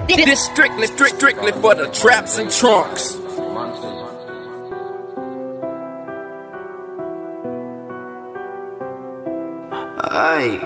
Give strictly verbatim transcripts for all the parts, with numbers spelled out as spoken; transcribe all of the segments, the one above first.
This strictly, strict, strictly for the traps and trunks. Aye,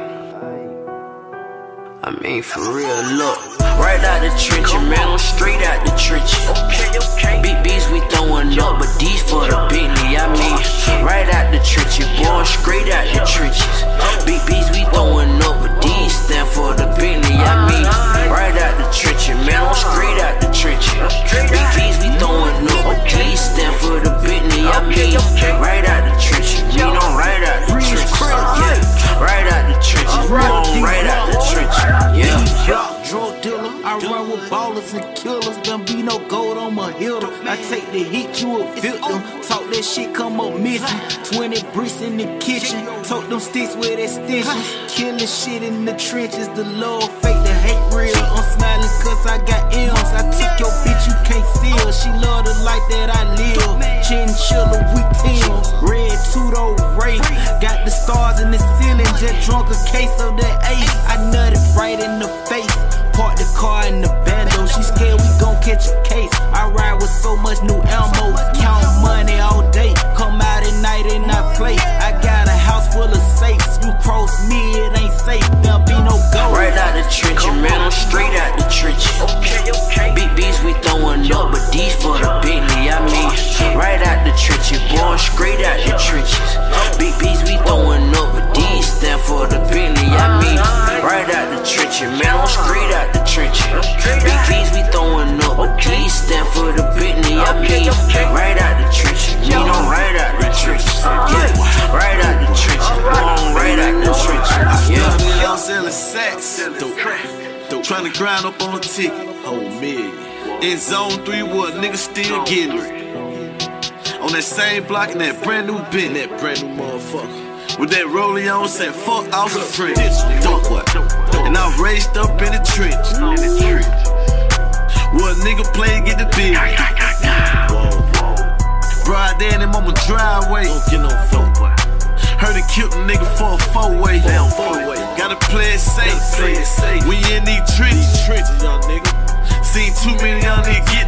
I mean for real, look. Right out the trenches, man, I'm straight out the trenches. Big B's we throwing up, but these for the Bentley, I mean. Right out the trenches, boy, straight out the trenches. Big B's we throwing up, but these stand for the Bentley, I mean. Right out the trenches, man, I'm straight out the trenches. Big B's we throwing up, but these stand for the Bentley, I mean. Right out the trenches, me don't right out the trenches. Yeah, right out the trenches, boy, right out the trenches. Yeah. Drug dealer, I run with ballers and killers. Them be no gold on my hitter. I take the hit, you a victim. Talk that shit, come up missing. Twenty bricks in the kitchen. Tote them sticks with extensions. Killing shit in the trenches. The love fake, the hate real. I'm smiling cause I got M's. I took your bitch, you can't see her. She love the life that I live. Chinchilla with Tim. Red two-door Ray. Got the stars in the ceiling. Just drunk a case of that ace. I nutted right in the face. Park the car in the bando. She scared we gon' catch a case. I ride with so much new ammo. Count money all day. Come out at night and I play. I got a house full of safes. You cross me, it ain't safe. There'll be no go. Right out the trenches, man, I'm straight out the trenches. Big B's we throwing up, but these for the Bentley, I mean. Right out the trenches, boy, straight out the trenches. Big B's we throwing up, but these stand for the Bentley, I mean. Right out the trenches, man, I'm straight out the trenches. Big B's we throwing up, but these stand for the Bentley, I mean. Right out the trenches, me don't right out the trenches. Yeah, right out the trenches, boy, right out the trenches. Yeah, I'm selling sacks, dope, dope. Trying to grind up on a ticket, whole million. In zone three, what niggas still getting it. On that same block in that brand new bin, that brand new motherfucker. With that rollie on, said fuck off the fridge. Dope what? And I raised up in the trench. What nigga play, get the bill. Broad day in him on my driveway. Don't get no phone. Heard it killed a nigga for a four-way. Gotta play it safe. When you in these trenches, young nigga. Seen too many young niggas